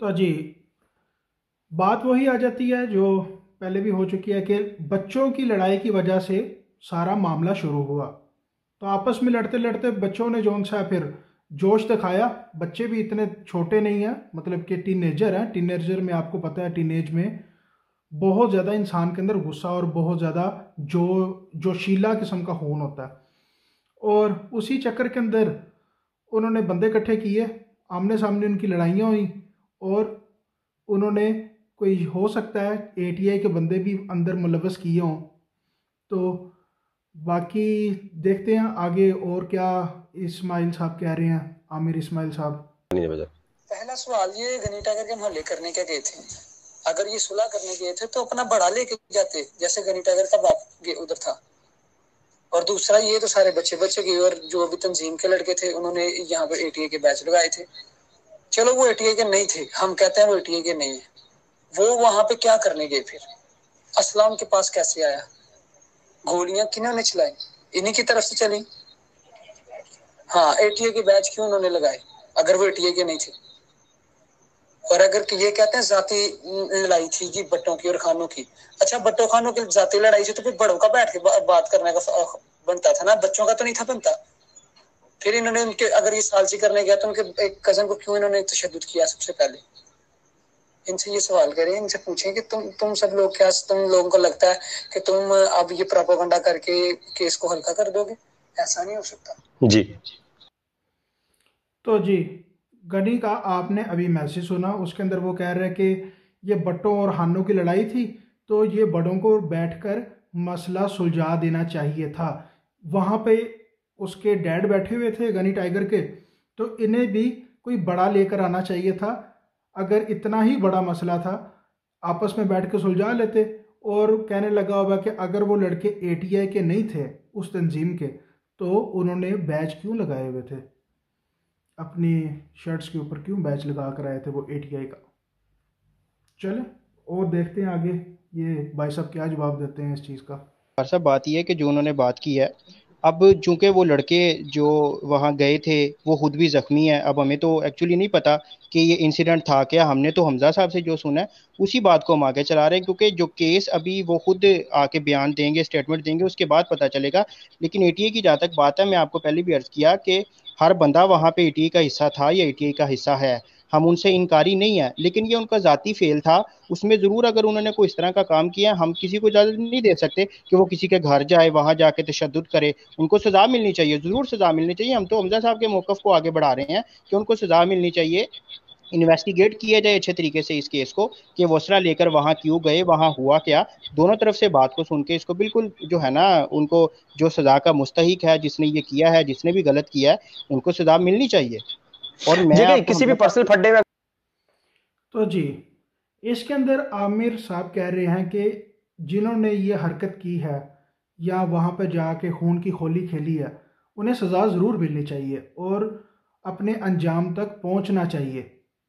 तो जी, बात वही आ जाती है जो पहले भी हो चुकी है कि बच्चों की लड़ाई की वजह से सारा मामला शुरू हुआ। तो आपस में लड़ते लड़ते बच्चों ने जो सा फिर जोश दिखाया। बच्चे भी इतने छोटे नहीं हैं, मतलब कि टीनेजर हैं। टीनेजर में आपको पता है, टीनेज में बहुत ज़्यादा इंसान के अंदर गुस्सा और बहुत ज़्यादा जोशीला किस्म का खून होता है। और उसी चक्कर के अंदर उन्होंने बंदे इकट्ठे किए, आमने सामने उनकी लड़ाइयाँ हुई और उन्होंने, कोई हो सकता है एटीआई के बंदे भी अंदर मुलव्वस किए हों। तो बाकी देखते हैं आगे और क्या इस्माइल साहब कह रहे हैं, आमिर इस्माइल साहब। पहला सवाल ये गनी टाइगर के मोहल्ले करने क्या गए थे? अगर ये सुलह करने गए थे तो अपना बड़ा लेके जाते, जैसे गनी टाइगर का बाप उधर था। और दूसरा, ये तो सारे बच्चे बच्चे गए और जो भी तंजीम के लड़के थे उन्होंने यहाँ पे एटीए के बैच लगाए थे। चलो वो एटीए के नहीं थे, हम कहते हैं वो एटीए के नहीं है, वो वहां पे क्या करने गए फिर? असलाम के पास कैसे आया? गोलियां किन्होंने चलाई? इन्हीं की तरफ से चली। हाँ, एटीए के बैच क्यों उन्होंने लगाए अगर वो एटीए के नहीं थे? और अगर ये कहते हैं जाति लड़ाई थी जी भट्टों की और खानों की, अच्छा भट्टो खानों की जाति लड़ाई थी तो फिर बड़ों का बैठ के बात करने का बनता था ना, बच्चों का तो नहीं था बनता। फिर इन्होंने उनके, अगर ये सालसी करने गया तो उनके एक कजन को क्यों इन्होंने तशद्दुद किया? सबसे पहले इनसे ये सवाल करें, इनसे पूछें कि तुम सब लोग, क्या तुम लोगों को लगता है कि तुम अब ये प्रोपेगेंडा करके केस को हल्का कर दोगे? ऐसा नहीं हो सकता जी। तो जी, गनी का आपने अभी मैसेज सुना, उसके अंदर वो कह रहे हैं कि ये बट्टों और हानों की लड़ाई थी, तो ये बड़ों को बैठकर मसला सुलझा देना चाहिए था। वहाँ पे उसके डैड बैठे हुए थे गनी टाइगर के, तो इन्हें भी कोई बड़ा लेकर आना चाहिए था। अगर इतना ही बड़ा मसला था, आपस में बैठ के सुलझा लेते। और कहने लगा होगा कि अगर वो लड़के एटीआई के नहीं थे, उस तंजीम के, तो उन्होंने बैच क्यों लगाए हुए थे? अपनी शर्ट्स के ऊपर क्यों बैच लगा कर आए थे वो एटीआई का? चले और देखते हैं आगे ये भाई साहब क्या जवाब देते हैं इस चीज़ का। सब बात यह है कि जो उन्होंने बात की है, अब चूंकि वो लड़के जो वहाँ गए थे वो खुद भी ज़ख्मी है। अब हमें तो एक्चुअली नहीं पता कि ये इंसिडेंट था क्या, हमने तो हमजा साहब से जो सुना है उसी बात को हम आगे चला रहे हैं, क्योंकि जो केस अभी वो खुद आके बयान देंगे, स्टेटमेंट देंगे, उसके बाद पता चलेगा। लेकिन एटीए की जहाँ तक बात है, मैं आपको पहले भी अर्ज़ किया कि हर बंदा वहाँ पे एटीए का हिस्सा था या एटीए का हिस्सा है, हम उनसे इनकारी नहीं है। लेकिन ये उनका ज़ाती फेल था, उसमें ज़रूर अगर उन्होंने कोई इस तरह का काम किया, हम किसी को इजाज़त नहीं दे सकते कि वो किसी के घर जाए, वहाँ जाके तशद्दुद करे। उनको सज़ा मिलनी चाहिए, ज़रूर सज़ा मिलनी चाहिए। हम तो हमजा साहब के मौक़िफ़ को आगे बढ़ा रहे हैं कि उनको सज़ा मिलनी चाहिए, इन्वेस्टिगेट किया जाए अच्छे तरीके से इस केस को कि वो असला लेकर वहाँ क्यों गए, वहाँ हुआ क्या। दोनों तरफ से बात को सुन के इसको बिल्कुल जो है ना, उनको जो सज़ा का मुस्तहिक है, जिसने ये किया है, जिसने भी गलत किया है, उनको सज़ा मिलनी चाहिए। और मैं किसी भी पर्सनल फड्डे में, तो जी, इसके अंदर आमिर साहब कह रहे हैं कि जिन्होंने ये हरकत की है या वहाँ पर जाके खून की होली खेली है, उन्हें सज़ा ज़रूर मिलनी चाहिए और अपने अंजाम तक पहुँचना चाहिए।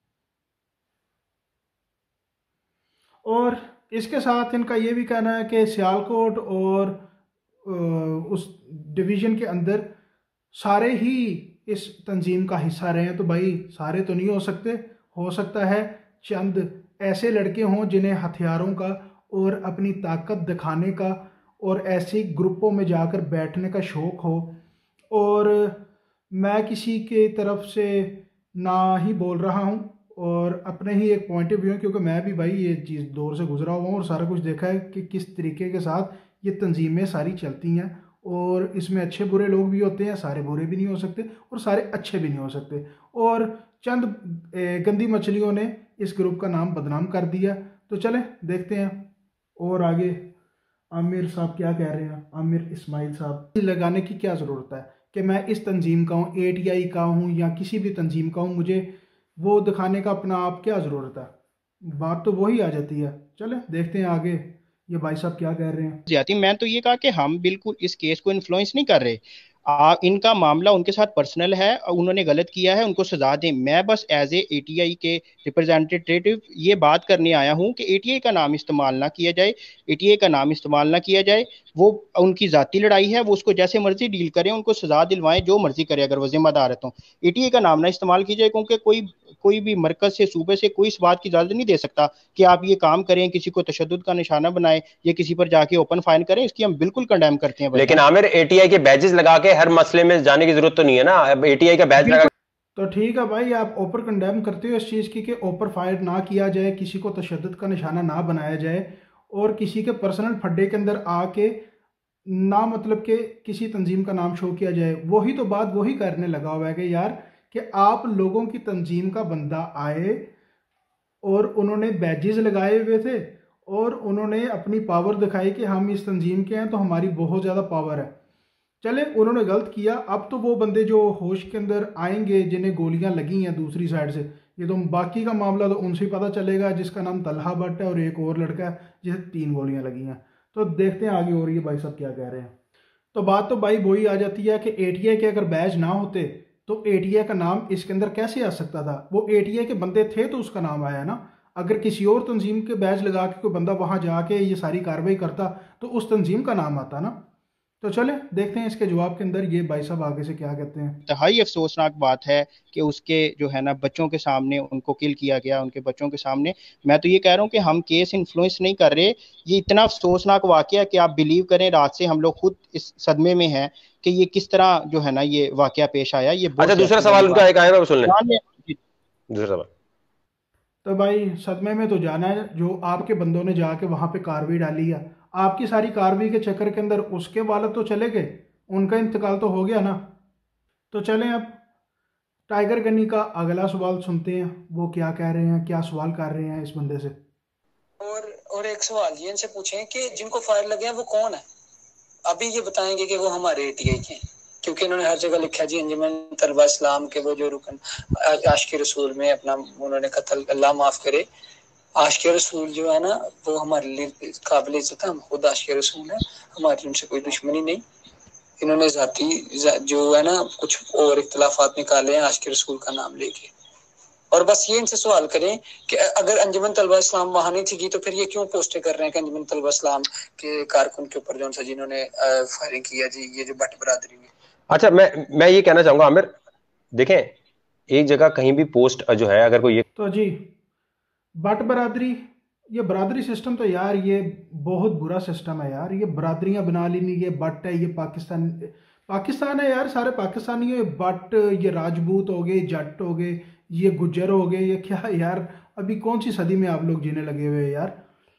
और इसके साथ इनका ये भी कहना है कि सियालकोट और उस डिवीज़न के अंदर सारे ही इस तंजीम का हिस्सा रहे हैं। तो भाई सारे तो नहीं हो सकते, हो सकता है चंद ऐसे लड़के हों जिन्हें हथियारों का और अपनी ताकत दिखाने का और ऐसे ग्रुपों में जाकर बैठने का शौक़ हो। और मैं किसी के तरफ से ना ही बोल रहा हूँ और अपने ही एक पॉइंट ऑफ व्यू, क्योंकि मैं भी भाई ये चीज़ दौर से गुजरा हुआ हूँ और सारा कुछ देखा है कि किस तरीके के साथ ये तंजीमें सारी चलती हैं। और इसमें अच्छे बुरे लोग भी होते हैं, सारे बुरे भी नहीं हो सकते और सारे अच्छे भी नहीं हो सकते। और चंद गंदी मछलियों ने इस ग्रुप का नाम बदनाम कर दिया। तो चले देखते हैं और आगे आमिर साहब क्या कह रहे हैं। आमिर इस्माइल साहब, लगाने की क्या ज़रूरत है कि मैं इस तंजीम का हूँ, एटीआई का हूँ या किसी भी तंजीम का हूँ, मुझे वो दिखाने का अपना आप क्या ज़रूरत है? बात तो वही आ जाती है। चले देखते हैं आगे ये भाई साहब क्या कह रहे हैं। मैं तो ये कहा कि हम बिल्कुल इस केस को इन्फ्लुएंस नहीं कर रहे। इनका मामला उनके साथ पर्सनल है, उन्होंने गलत किया है, उनको सजा दें। मैं बस एज ए एटीआई के रिप्रेजेंटेटिव ये बात करने आया हूं कि एटीआई का नाम इस्तेमाल ना किया जाए, एटीआई का नाम इस्तेमाल ना किया जाए। वो उनकी जाती लड़ाई है, वो उसको जैसे मर्जी डील करें, उनको सजा दिलवाएं, जो मर्जी करे, अगर वो जिम्मेदार है तो। एटीआई का नाम ना इस्तेमाल कीजिए, क्योंकि कोई भी मरकज से, सूबे से कोई इस बात की इजाजत नहीं दे सकता कि आप ये काम करें, किसी को तशद्दुद का निशाना बनाए या किसी पर जाके ओपन फायर करें। इसकी हम बिल्कुल कंडेम करते हैं। लेकिन आमिर, एटीआई के बैजेस लगा के हर मसले में जाने की जरूरत तो नहीं है ना। अब एटीआई का बैज लगा तो ठीक है भाई, आप ओपर कंडेम करते हो इस चीज़ की कि ओपर फायर ना किया जाए, किसी को तशद्दुद का निशाना ना बनाया जाए, और किसी के पर्सनल फड्डे के अंदर आके ना मतलब कि किसी तंजीम का नाम शो किया जाए। वही तो बात वही करने लगा हुआ है कि यार, कि आप लोगों की तंजीम का बंदा आए और उन्होंने बैजेस लगाए हुए थे और उन्होंने अपनी पावर दिखाई कि हम इस तंजीम के हैं तो हमारी बहुत ज़्यादा पावर है। चले, उन्होंने गलत किया। अब तो वो बंदे जो होश के अंदर आएंगे जिन्हें गोलियां लगी हैं दूसरी साइड से, ये तो बाकी का मामला तो उनसे ही पता चलेगा, जिसका नाम तलहा भट्ट है और एक और लड़का है जिसे 3 गोलियां लगी हैं। तो देखते हैं आगे और ये भाई साहब क्या कह रहे हैं। तो बात तो भाई वही आ जाती है कि एटीआई के अगर बैच ना होते तो एटीआई का नाम इसके अंदर कैसे आ सकता था? वो एटीआई के बंदे थे तो उसका नाम आया ना। अगर किसी और तंजीम के बैच लगा के कोई बंदा वहां जाके ये सारी कार्रवाई करता तो उस तंजीम का नाम आता ना। तो चले देखते हैं इसके जवाब के अंदर ये भाई साहब आगे से क्या कहते हैं। इंतहाई अफसोसनाक बात है कि उसके जो है ना बच्चों के सामने उनको किल किया गया, उनके बच्चों के सामने। मैं तो ये कह रहा हूँ कि हम केस इन्फ्लुएंस नहीं कर रहे, ये इतना अफसोसनाक वाकया कि आप बिलीव करें, रात से हम लोग खुद इस सदमे में हैं कि ये किस तरह जो है ना ये वाकया पेश आया। ये अच्छा, दूसरा सवाल उनका एक आया, सुन लें दूसरा सवाल। तो भाई सदमे में तो जाना है, जो आपके बंदों ने जाके वहां पे कार्रवाई डाली है, आपकी सारी कार्रवाई के चक्कर के अंदर उसके वालिद तो चले गए, उनका इंतकाल तो हो गया ना। तो चलें अब टाइगर गनी का अगला सवाल सुनते हैं, वो क्या कह रहे हैं, क्या सवाल कर रहे हैं इस बंदे से। और एक सवाल ये इनसे पूछें कि जिनको फायर लगे हैं वो कौन है? अभी ये बताएंगे कि वो हमारे एटीआई के हैं, क्योंकि इन्होंने हर जगह लिखा जी अंजुमन तलबा इस्लाम के वो जो रुकन आशिक रसूल में अपना उन्होंने कत्ल, अल्लाह माफ करे, आशिक रसूल जो है ना वो हमारे लिए काबिल इज्जत है, हम खुद आशिक रसूल हैं, हमारी उनसे कोई दुश्मनी नहीं। इन्होंने जाती जो है ना कुछ और इख्तलाफात निकाले हैं आशिक रसूल का नाम लेके। और बस ये इनसे सवाल करें कि अगर अंजुमन तलबा इस्लाम वहां नहीं थी तो फिर ये क्यों पोस्टें कर रहे हैं कि अंजुमन तलबा इस्लाम के कारकुन के ऊपर जो सा जिन्होंने फायरिंग किया जी, ये जो भट्ट बरादरी में। अच्छा, मैं ये कहना चाहूंगा आमिर, देखें एक जगह कहीं भी पोस्ट जो है, अगर कोई तो जी भट्ट बरादरी, ये बरादरी सिस्टम तो यार ये बहुत बुरा सिस्टम है यार। ये बरादरियां बना लेनी, ये भट्ट है, ये पाकिस्तान है यार, सारे पाकिस्तानी है। भट्ट, ये राजपूत हो गए, जट हो गए, ये गुज्जर हो गए, ये क्या यार, अभी कौन सी सदी में आप लोग जीने लगे हुए यार।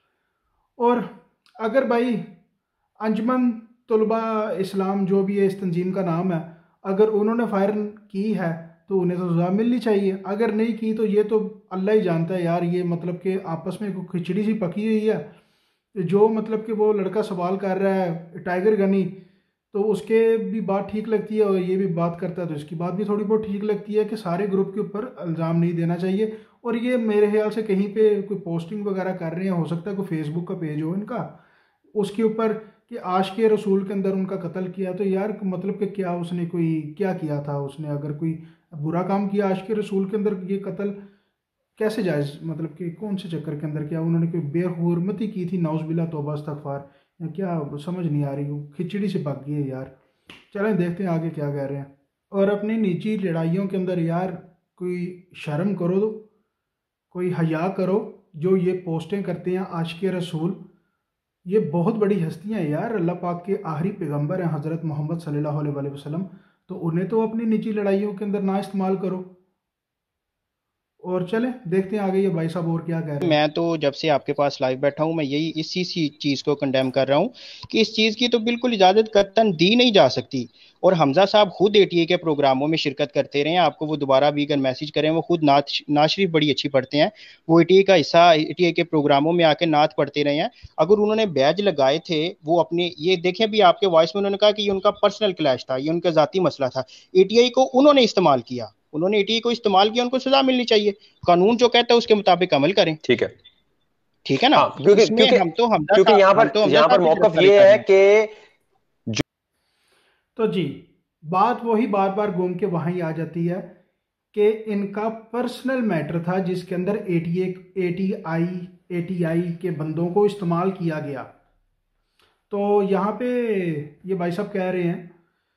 और अगर भाई अंजुमन तलबा इस्लाम जो भी है इस तंजीम का नाम है, अगर उन्होंने फायर की है तो उन्हें तो सजा मिलनी चाहिए। अगर नहीं की तो ये तो अल्लाह ही जानता है यार, ये मतलब कि आपस में कोई खिचड़ी सी पकी हुई है। जो मतलब कि वो लड़का सवाल कर रहा है टाइगर गनी, तो उसके भी बात ठीक लगती है और ये भी बात करता है तो इसकी बात भी थोड़ी बहुत ठीक लगती है कि सारे ग्रुप के ऊपर इल्ज़ाम नहीं देना चाहिए। और ये मेरे ख्याल से कहीं पे कोई पोस्टिंग वगैरह कर रहे हैं, हो सकता है कोई फेसबुक का पेज हो इनका, उसके ऊपर कि आशिक रसूल के अंदर उनका कत्ल किया। तो यार मतलब कि क्या उसने कोई क्या किया था, उसने अगर कोई बुरा काम किया आशिक रसूल के अंदर, ये कत्ल कैसे जायज़, मतलब कि कौन से चक्कर के अंदर, क्या उन्होंने कोई बेहुरमती की थी, नाउज़ुबिल्लाह तौबा अस्तगफार, या क्या समझ नहीं आ रही, वो खिचड़ी से पक गई है यार। चलें देखते हैं आगे क्या कह रहे हैं। और अपनी निजी लड़ाइयों के अंदर यार कोई शर्म करो, तो कोई हया करो। जो ये पोस्टें करते हैं आशिक रसूल, ये बहुत बड़ी हस्तियां हैं यार, अल्लाह पाक के आखिरी पैगंबर हैं हज़रत मोहम्मद सल्लल्लाहु अलैहि वसल्लम, तो उन्हें तो अपनी निजी लड़ाइयों के अंदर ना इस्तेमाल करो। और चले देखते हैं आगे ये भाई साहब और क्या कह रहे हैं। मैं तो जब से आपके पास लाइव बैठा हूं, मैं यही इसी चीज़ को कंडेम कर रहा हूं कि इस चीज़ की तो बिल्कुल इजाज़त कतई दी नहीं जा सकती। और हमजा साहब खुद एटीए के प्रोग्रामों में शिरकत करते रहे हैं, आपको वो दोबारा भी अगर मैसेज करें, वो खुद नात शरीफ बड़ी अच्छी पढ़ते हैं, वो एटीए का हिस्सा, एटीए के प्रोग्रामों में आके नात पढ़ते रहे हैं। अगर उन्होंने बैज लगाए थे, वो अपने, ये देखें भी आपके वॉइस में उन्होंने कहा कि ये उनका पर्सनल क्लैश था, ये उनका जाती मसला था, एटीआई को उन्होंने इस्तेमाल किया, उन्होंने एटीआई को इस्तेमाल किया, उनको सजा मिलनी चाहिए। कानून जो कहता है उसके मुताबिक अमल करें। ठीक है, ठीक है ना। हाँ, क्योंकि यहाँ पर मौकफ ये है कि तो जी बात वही बार बार घूम के वहाँ ही आ जाती है कि इनका पर्सनल मैटर था जिसके अंदर एटीआई के बंदों को इस्तेमाल किया गया। तो यहाँ पे ये भाई साहब कह रहे हैं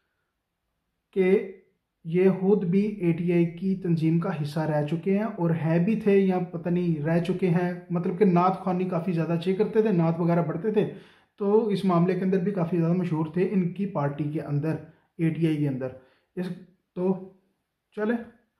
कि ये खुद भी एटीआई की तंजीम का हिस्सा रह चुके हैं और हैं भी थे या पता नहीं रह चुके हैं, मतलब कि नात ख्वानी काफ़ी ज़्यादा अच्छे करते थे, नात वगैरह पढ़ते थे, तो इस मामले के अंदर भी काफ़ी ज़्यादा मशहूर थे इनकी पार्टी के अंदर, एटीआई के अंदर। इस तो चले,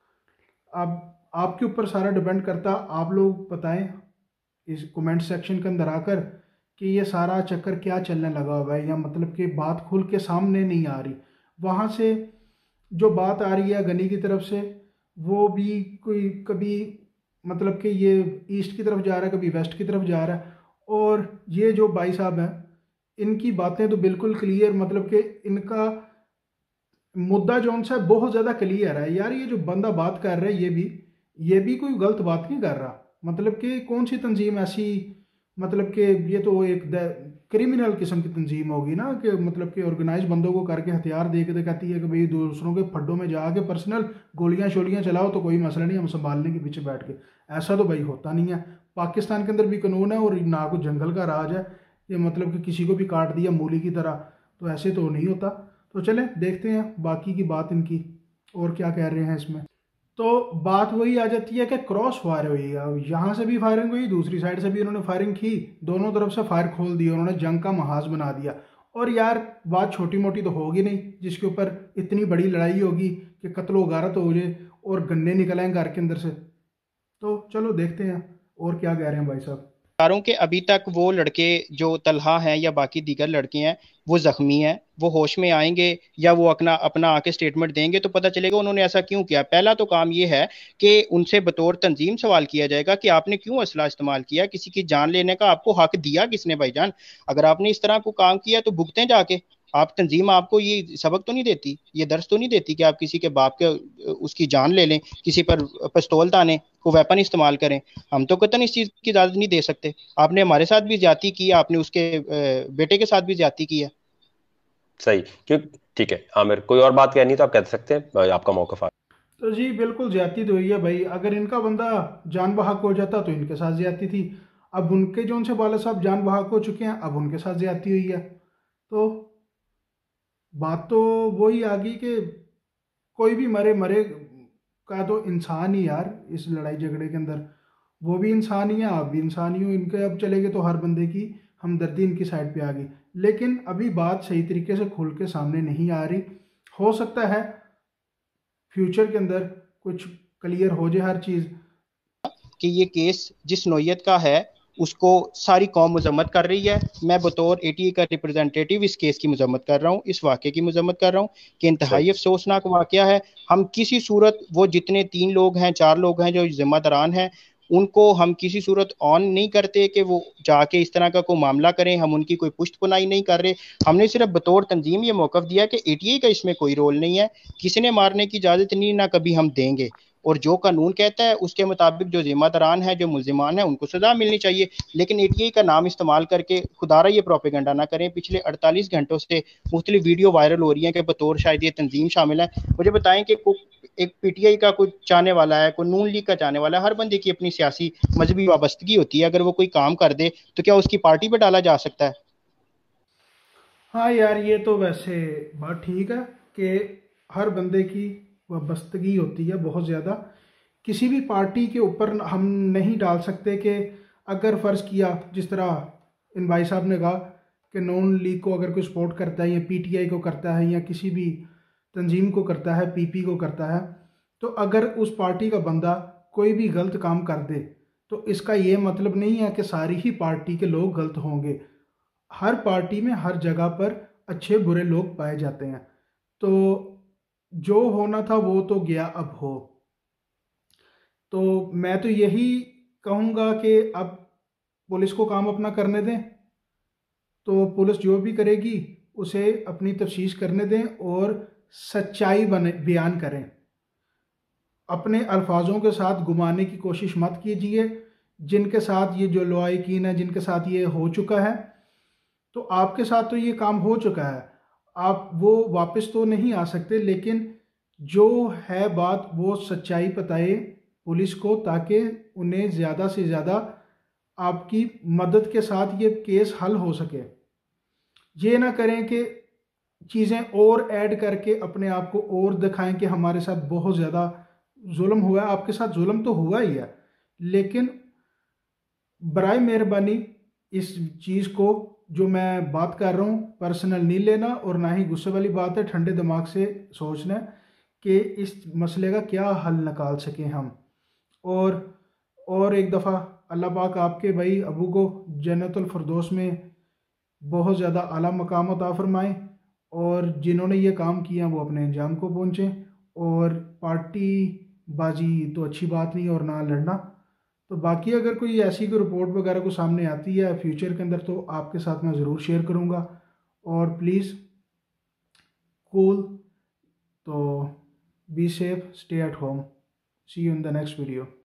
अब आपके ऊपर सारा डिपेंड करता, आप लोग बताएं इस कमेंट सेक्शन के अंदर आकर कि ये सारा चक्कर क्या चलने लगा हुआ है, या मतलब कि बात खुल के सामने नहीं आ रही। वहाँ से जो बात आ रही है गनी की तरफ से, वो भी कोई कभी मतलब कि ये ईस्ट की तरफ जा रहा है, कभी वेस्ट की तरफ जा रहा है। और ये जो भाई साहब हैं इनकी बातें तो बिल्कुल क्लियर, मतलब कि इनका मुद्दा जो उनसे बहुत ज़्यादा क्लियर है। यार ये जो बंदा बात कर रहा है ये भी कोई गलत बात नहीं कर रहा, मतलब कि कौन सी तंजीम ऐसी, मतलब कि ये तो एक क्रिमिनल किस्म की तंजीम होगी ना, कि मतलब कि ऑर्गेनाइज बंदों को करके हथियार दे के कहती है कि भाई दूसरों के फड्डों में जाके पर्सनल गोलियां शोलियां चलाओ तो कोई मसला नहीं, हम संभाल लेंगे पीछे बैठ के। ऐसा तो भाई होता नहीं है। पाकिस्तान के अंदर भी कानून है और ना कुछ जंगल का राज है, ये मतलब कि किसी को भी काट दिया मूली की तरह, तो ऐसे तो नहीं होता। तो चले देखते हैं बाकी की बात इनकी और क्या कह रहे हैं इसमें। तो बात वही आ जाती है कि क्रॉस फायर हुई, अब यहाँ से भी फायरिंग हुई, दूसरी साइड से भी उन्होंने फायरिंग की, दोनों तरफ से फायर खोल दिया, उन्होंने जंग का महाज बना दिया। और यार बात छोटी मोटी तो होगी नहीं जिसके ऊपर इतनी बड़ी लड़ाई होगी कि कत्लो गारत हो जाए और गन्ने निकल आए घर के अंदर से। तो चलो देखते हैं और क्या कह रहे हैं भाई साहब। कारों के अभी तक वो लड़के जो तलहा हैं या बाकी दीगर लड़के हैं वो जख्मी हैं, वो होश में आएंगे या वो अपना आके स्टेटमेंट देंगे तो पता चलेगा उन्होंने ऐसा क्यों किया। पहला तो काम ये है कि उनसे बतौर तंजीम सवाल किया जाएगा कि आपने क्यों असला इस्तेमाल किया, किसी की जान लेने का आपको हक दिया किसने भाईजान? अगर आपने इस तरह को काम किया तो भुगतें जाके। आप तंजीम आपको ये सबक तो नहीं देती, ये दर्ज तो नहीं देती कि आप किसी के बाप के उसकी जान ले लें, किसी पर पिस्तौल ताने को वेपन इस्तेमाल करें। हम तो कतई इस चीज की इजाजत नहीं दे सकते। आपने हमारे साथ भी ज्यादती की, आपने उसके बेटे के साथ भी ज्यादती की है। सही, क्यों? ठीक है आमिर, कोई और बात कहनी तो आप कह सकते हैं, आपका मौका है। तो जी बिल्कुल ज्यादती तो हुई है भाई, अगर इनका बंदा जान बहक हो जाता तो इनके साथ ज्यादती थी, अब उनके जो उनसे वाले साहब जान बहक हो चुके हैं अब उनके साथ ज्यादती हुई है। तो बात तो वही आ गई कि कोई भी मरे मरे का तो इंसान ही यार, इस लड़ाई झगड़े के अंदर वो भी इंसान ही है, आप भी इंसान ही हो। इनके अब चले गए तो हर बंदे की हमदर्दी इनकी साइड पे आ गई, लेकिन अभी बात सही तरीके से खुल के सामने नहीं आ रही। हो सकता है फ्यूचर के अंदर कुछ क्लियर हो जाए हर चीज़। कि ये केस जिस नौयत का है उसको सारी कौम मजम्मत कर रही है। मैं बतौर एटीए का रिप्रेजेंटेटिव इस केस की मजम्मत कर रहा हूँ, इस वाक़े की मजम्मत कर रहा हूँ कि इंतहाई अफसोसनाक वाक़या है। हम किसी सूरत वो जितने 3 लोग हैं 4 लोग हैं जो जिम्मेदारान हैं उनको हम किसी सूरत ऑन नहीं करते कि वो जाके इस तरह का कोई मामला करें, हम उनकी कोई पुष्टपुनाई नहीं कर रहे। हमने सिर्फ बतौर तंजीम ये मौक़िफ़ दिया कि एटीए का इसमें कोई रोल नहीं है, किसी ने मारने की इजाज़त नहीं, ना कभी हम देंगे। और जो कानून कहता है उसके मुताबिक जो जिम्मेदारान है, जो मुल्जिमान है, उनको सजा मिलनी चाहिए। लेकिन एटीए का नाम इस्तेमाल करके खुदारा ये प्रोपेगेंडा ना करें। पिछले 48 घंटों से मुख्तलिफ वीडियो वायरल हो रही हैं कि बतौर शायद ये तंजीम शामिल है। मुझे बताएं कि एक पीटीआई का कोई चाहने वाला है, कोई नून लीग का चाहने वाला है, हर बंदे की अपनी सियासी मजहबी वाबस्तगी होती है। अगर वो कोई काम कर दे तो क्या उसकी पार्टी पर डाला जा सकता है? हाँ यार ये तो वैसे बात ठीक है कि हर बंदे की वाबस्तगी होती है बहुत ज़्यादा, किसी भी पार्टी के ऊपर हम नहीं डाल सकते कि अगर फ़र्ज़ किया जिस तरह इन भाई साहब ने कहा कि नून लीग को अगर कोई सपोर्ट करता है या पीटीआई को करता है या किसी भी तंजीम को करता है, पीपी को करता है, तो अगर उस पार्टी का बंदा कोई भी गलत काम कर दे तो इसका ये मतलब नहीं है कि सारी ही पार्टी के लोग गलत होंगे। हर पार्टी में हर जगह पर अच्छे बुरे लोग पाए जाते हैं। तो जो होना था वो तो गया, अब हो। तो मैं तो यही कहूँगा कि अब पुलिस को काम अपना करने दें, तो पुलिस जो भी करेगी उसे अपनी तफ्तीश करने दें और सच्चाई बयान करें। अपने अल्फाजों के साथ घुमाने की कोशिश मत कीजिए। जिनके साथ ये जो लॉयकीन है, जिनके साथ ये हो चुका है, तो आपके साथ तो ये काम हो चुका है। आप वो वापस तो नहीं आ सकते, लेकिन जो है बात वो सच्चाई बताए पुलिस को, ताकि उन्हें ज़्यादा से ज़्यादा आपकी मदद के साथ ये केस हल हो सके। ये ना करें कि चीज़ें और ऐड करके अपने आप को और दिखाएं कि हमारे साथ बहुत ज़्यादा जुल्म हुआ है। आपके साथ जुल्म तो हुआ ही है, लेकिन बराए मेहरबानी इस चीज़ को जो मैं बात कर रहा हूँ पर्सनल नहीं लेना, और ना ही गुस्से वाली बात है। ठंडे दिमाग से सोचना कि इस मसले का क्या हल निकाल सकें हम। और एक दफ़ा अल्लाह पाक आपके भाई अबू को जन्नतुल फिरदौस में बहुत ज़्यादा आला मकाम अता फरमाएं, और जिन्होंने ये काम किया वो अपने अंजाम को पहुँचें। और पार्टी बाजी तो अच्छी बात नहीं, और ना लड़ना। तो बाकी अगर कोई ऐसी कोई रिपोर्ट वगैरह को सामने आती है फ्यूचर के अंदर, तो आपके साथ मैं ज़रूर शेयर करूँगा। और प्लीज़ कूल, तो be safe, stay at home, see you in the next video.